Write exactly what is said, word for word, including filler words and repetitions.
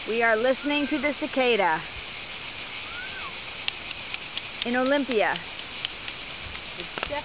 We are listening to the cicada in Olympia.